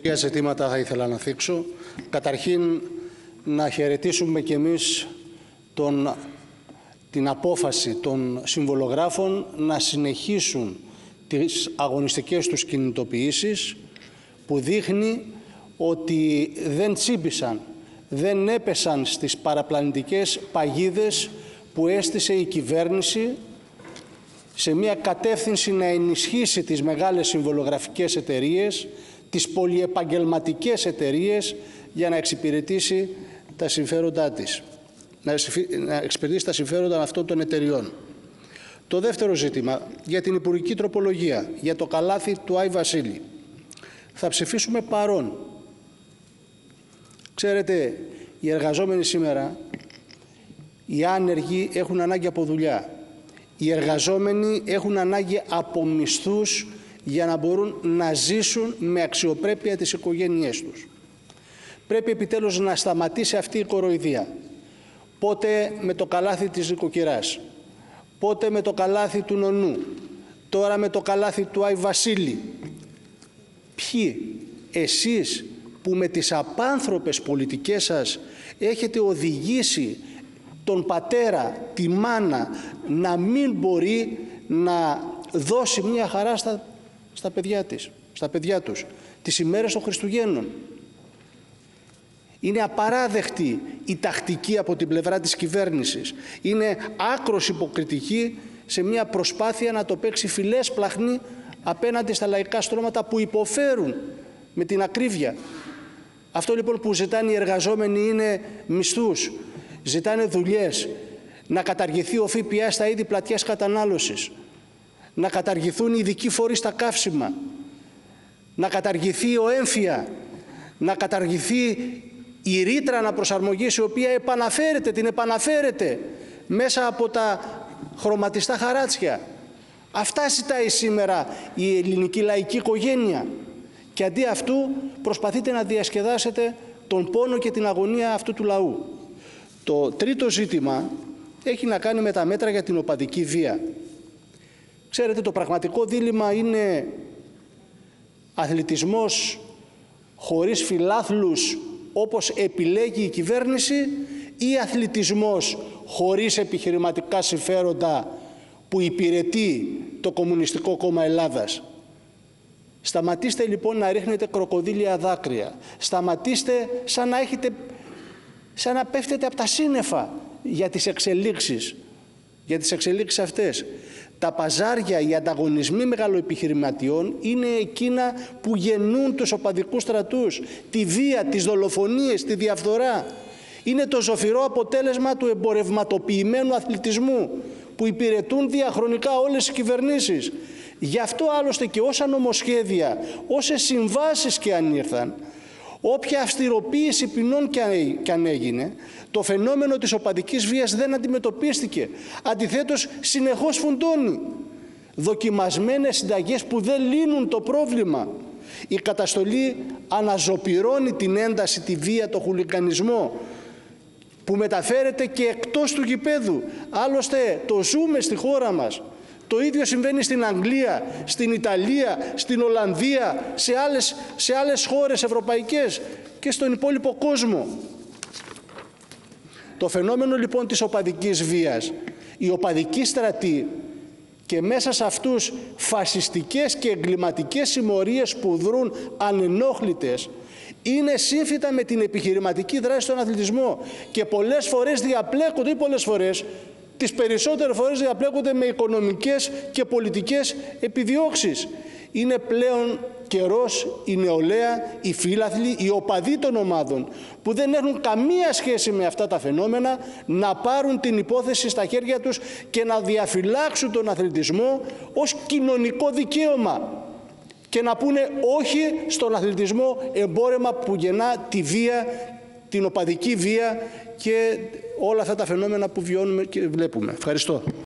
Τρία ζητήματα θα ήθελα να θίξω. Καταρχήν, να χαιρετήσουμε κι εμείς την απόφαση των συμβολογράφων να συνεχίσουν τις αγωνιστικές τους κινητοποιήσεις, που δείχνει ότι δεν τσίμπησαν, δεν έπεσαν στις παραπλανητικές παγίδες που έστησε η κυβέρνηση σε μια κατεύθυνση να ενισχύσει τις μεγάλες συμβολογραφικές εταιρείες, τις πολυεπαγγελματικές εταιρείες, για να εξυπηρετήσει τα συμφέροντά της, να εξυπηρετήσει τα συμφέροντα αυτών των εταιριών. Το δεύτερο ζήτημα, για την υπουργική τροπολογία, για το καλάθι του Άι Βασίλη. Θα ψηφίσουμε παρόν. Ξέρετε, οι εργαζόμενοι σήμερα, οι άνεργοι έχουν ανάγκη από δουλειά. Οι εργαζόμενοι έχουν ανάγκη από μισθούς για να μπορούν να ζήσουν με αξιοπρέπεια τις οικογένειές τους. Πρέπει επιτέλους να σταματήσει αυτή η κοροϊδία. Πότε με το καλάθι της νοικοκυράς, πότε με το καλάθι του νονού, τώρα με το καλάθι του Άι Βασίλη. Ποιοι? Εσείς που με τις απάνθρωπες πολιτικές σας έχετε οδηγήσει τον πατέρα, τη μάνα, να μην μπορεί να δώσει μια χαρά στα παιδιά τους τις ημέρες των Χριστουγέννων. Είναι απαράδεκτη η τακτική από την πλευρά της κυβέρνησης. Είναι άκρως υποκριτική σε μια προσπάθεια να το παίξει φιλές πλαχνή απέναντι στα λαϊκά στρώματα που υποφέρουν με την ακρίβεια. Αυτό λοιπόν που ζητάνε οι εργαζόμενοι είναι μισθούς, ζητάνε δουλειές, να καταργηθεί ο ΦΠΑ στα είδη πλατιάς κατανάλωσης, να καταργηθούν οι ειδικοί φορείς στα καύσιμα, να καταργηθεί ο έμφυα, να καταργηθεί η ρήτρα αναπροσαρμογής, η οποία την επαναφέρεται μέσα από τα χρωματιστά χαράτσια. Αυτά ζητάει σήμερα η ελληνική λαϊκή οικογένεια. Και αντί αυτού προσπαθείτε να διασκεδάσετε τον πόνο και την αγωνία αυτού του λαού. Το τρίτο ζήτημα έχει να κάνει με τα μέτρα για την οπαδική βία. Ξέρετε, το πραγματικό δίλημμα είναι αθλητισμός χωρίς φιλάθλους, όπως επιλέγει η κυβέρνηση, ή αθλητισμός χωρίς επιχειρηματικά συμφέροντα που υπηρετεί το Κομμουνιστικό Κόμμα Ελλάδας. Σταματήστε λοιπόν να ρίχνετε κροκοδίλια δάκρυα. Σταματήστε σαν να πέφτετε από τα σύννεφα για τις εξελίξεις αυτές. Τα παζάρια, οι ανταγωνισμοί μεγαλοεπιχειρηματιών είναι εκείνα που γεννούν τους οπαδικούς στρατούς, τη βία, τις δολοφονίες, τη διαφθορά. Είναι το ζωφυρό αποτέλεσμα του εμπορευματοποιημένου αθλητισμού που υπηρετούν διαχρονικά όλες οι κυβερνήσεις. Γι' αυτό άλλωστε και όσα νομοσχέδια, όσες συμβάσεις και αν ήρθαν, όποια αυστηροποίηση ποινών και αν έγινε, το φαινόμενο της οπαδικής βίας δεν αντιμετωπίστηκε. Αντιθέτως, συνεχώς φουντώνει. Δοκιμασμένες συνταγές που δεν λύνουν το πρόβλημα. Η καταστολή αναζωπυρώνει την ένταση, τη βία, το χουλικανισμό, που μεταφέρεται και εκτός του γηπέδου. Άλλωστε, το ζούμε στη χώρα μας. Το ίδιο συμβαίνει στην Αγγλία, στην Ιταλία, στην Ολλανδία, σε άλλες χώρες ευρωπαϊκές και στον υπόλοιπο κόσμο. Το φαινόμενο λοιπόν της οπαδικής βίας, οι οπαδικοί στρατοί και μέσα σε αυτούς φασιστικές και εγκληματικές συμμορίες που δρούν ανενόχλητες, είναι σύμφυτα με την επιχειρηματική δράση στον αθλητισμό και πολλές φορές διαπλέκονται, ή πολλές φορές, τις περισσότερες φορές διαπλέκονται με οικονομικές και πολιτικές επιδιώξεις. Είναι πλέον καιρός η νεολαία, οι φίλαθλοι, οι οπαδοί των ομάδων που δεν έχουν καμία σχέση με αυτά τα φαινόμενα να πάρουν την υπόθεση στα χέρια τους και να διαφυλάξουν τον αθλητισμό ως κοινωνικό δικαίωμα και να πούνε όχι στον αθλητισμό, εμπόρεμα που γεννά τη βία, την οπαδική βία και όλα αυτά τα φαινόμενα που βιώνουμε και βλέπουμε. Ευχαριστώ.